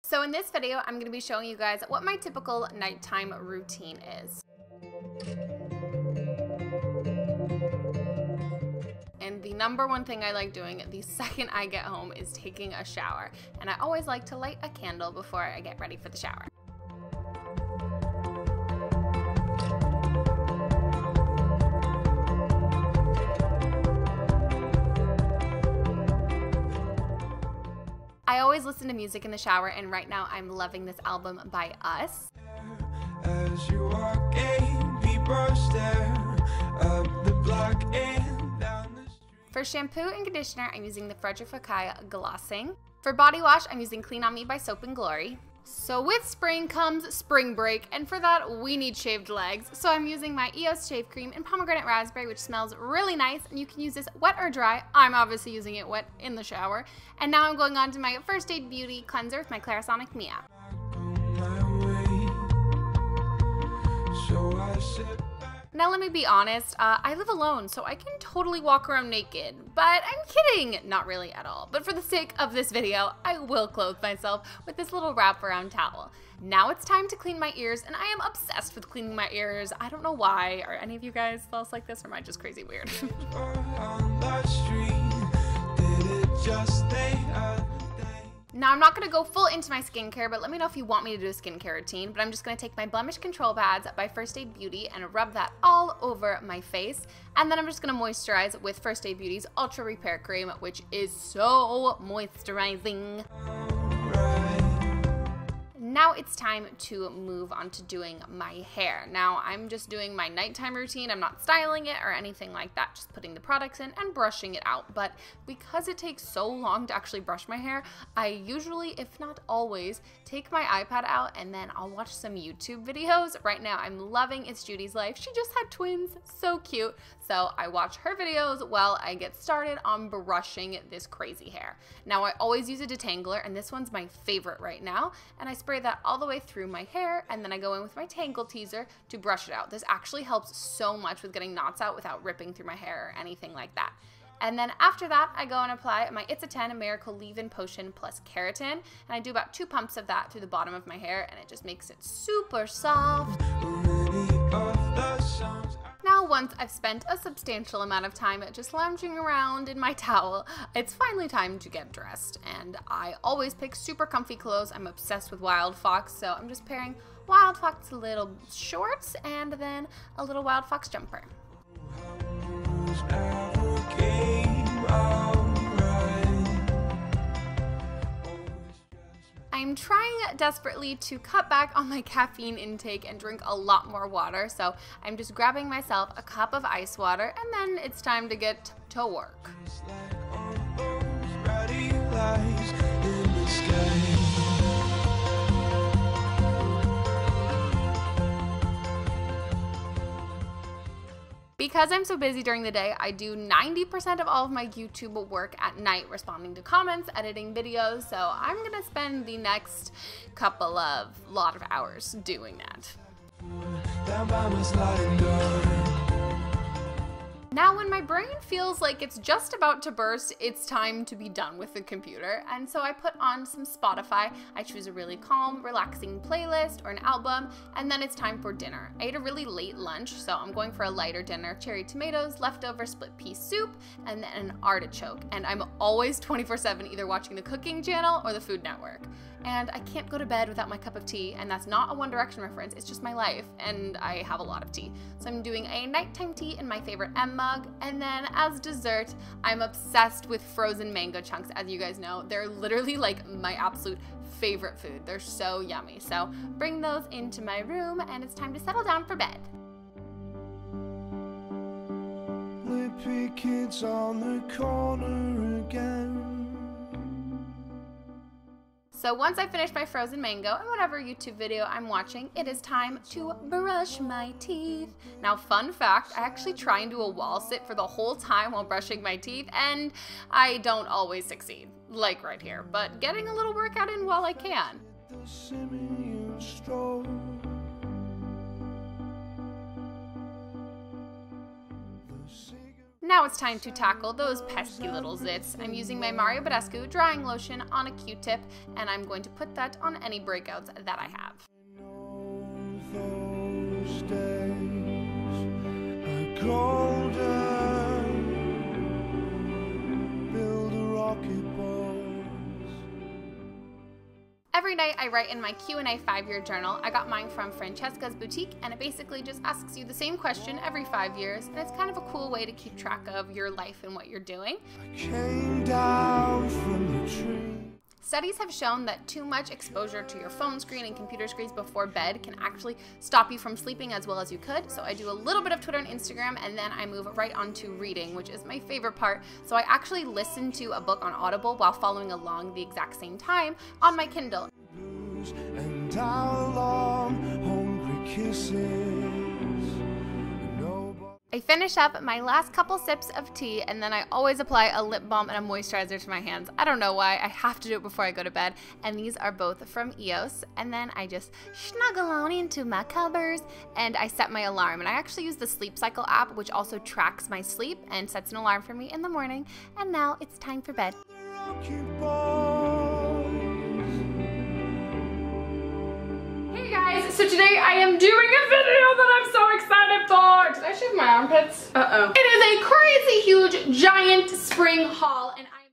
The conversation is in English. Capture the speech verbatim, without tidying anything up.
So in this video, I'm going to be showing you guys what my typical nighttime routine is. And the number one thing I like doing the second I get home is taking a shower. And I always like to light a candle before I get ready for the shower. I always listen to music in the shower, and right now I'm loving this album by Us. As you walk in, people stare up the block and down the street. For shampoo and conditioner, I'm using the Frederic Fekkai Glossing. For body wash, I'm using Clean On Me by Soap and Glory. So with spring comes spring break, and for that we need shaved legs. So I'm using my E O S Shave Cream in Pomegranate Raspberry, which smells really nice, and you can use this wet or dry. I'm obviously using it wet in the shower. And now I'm going on to my First Aid Beauty Cleanser with my Clarisonic Mia. Now let me be honest, uh, I live alone, so I can totally walk around naked, but I'm kidding, not really at all. But for the sake of this video, I will clothe myself with this little wraparound towel. Now it's time to clean my ears, and I am obsessed with cleaning my ears. I don't know why. Are any of you guys else like this, or am I just crazy weird? Now, I'm not going to go full into my skincare, but let me know if you want me to do a skincare routine. But I'm just going to take my Blemish Control Pads by First Aid Beauty and rub that all over my face. And then I'm just going to moisturize with First Aid Beauty's Ultra Repair Cream, which is so moisturizing. Now it's time to move on to doing my hair. Now I'm just doing my nighttime routine. I'm not styling it or anything like that, just putting the products in and brushing it out. But because it takes so long to actually brush my hair, I usually, if not always, take my iPad out and then I'll watch some YouTube videos. Right now I'm loving It's Judy's Life. She just had twins, so cute. So I watch her videos while I get started on brushing this crazy hair. Now I always use a detangler, and this one's my favorite right now, and I spray that all the way through my hair, and then I go in with my Tangle Teezer to brush it out. This actually helps so much with getting knots out without ripping through my hair or anything like that. And then after that, I go and apply my It's a ten Miracle Leave-In Potion plus Keratin, and I do about two pumps of that through the bottom of my hair, and it just makes it super soft. Now, once I've spent a substantial amount of time just lounging around in my towel, it's finally time to get dressed. And I always pick super comfy clothes. I'm obsessed with Wild Fox, so I'm just pairing Wild Fox little shorts and then a little Wild Fox jumper. I'm trying desperately to cut back on my caffeine intake and drink a lot more water, so I'm just grabbing myself a cup of ice water, and then it's time to get to work. Because I'm so busy during the day, I do ninety percent of all of my YouTube work at night, responding to comments, editing videos, so I'm gonna spend the next couple of lot of hours doing that. Now, when my brain feels like it's just about to burst, it's time to be done with the computer, and so I put on some Spotify. I choose a really calm, relaxing playlist or an album, and then it's time for dinner. I ate a really late lunch, so I'm going for a lighter dinner: cherry tomatoes, leftover split pea soup, and then an artichoke. And I'm always twenty-four seven either watching the Cooking Channel or the Food Network. And I can't go to bed without my cup of tea, and that's not a One Direction reference, it's just my life, and I have a lot of tea. So I'm doing a nighttime tea in my favorite M mug, and then as dessert, I'm obsessed with frozen mango chunks. As you guys know, they're literally like my absolute favorite food. They're so yummy. So bring those into my room, and it's time to settle down for bed. Lippy kids on the corner again. So once I finish my frozen mango and whatever YouTube video I'm watching, it is time to brush my teeth. Now, fun fact, I actually try and do a wall sit for the whole time while brushing my teeth, and I don't always succeed, like right here, but getting a little workout in while I can. Now it's time to tackle those pesky little zits. I'm using my Mario Badescu drying lotion on a Q-tip, and I'm going to put that on any breakouts that I have. Those days are golden. Build a rocket boat. Every night I write in my Q and A five-year journal. I got mine from Francesca's Boutique, and it basically just asks you the same question every five years, and it's kind of a cool way to keep track of your life and what you're doing. I came down from the tree. Studies have shown that too much exposure to your phone screen and computer screens before bed can actually stop you from sleeping as well as you could. So I do a little bit of Twitter and Instagram, and then I move right on to reading, which is my favorite part. So I actually listen to a book on Audible while following along the exact same time on my Kindle. And our long, hungry kisses. I finish up my last couple sips of tea, and then I always apply a lip balm and a moisturizer to my hands. I don't know why, I have to do it before I go to bed, and these are both from E O S. And then I just snuggle on into my covers, and I set my alarm. And I actually use the Sleep Cycle app, which also tracks my sleep and sets an alarm for me in the morning. And now it's time for bed. Hey guys, so today I am doing a video that I'm so excited for. Did I shave my armpits? Uh-oh. It is a crazy huge giant spring haul, and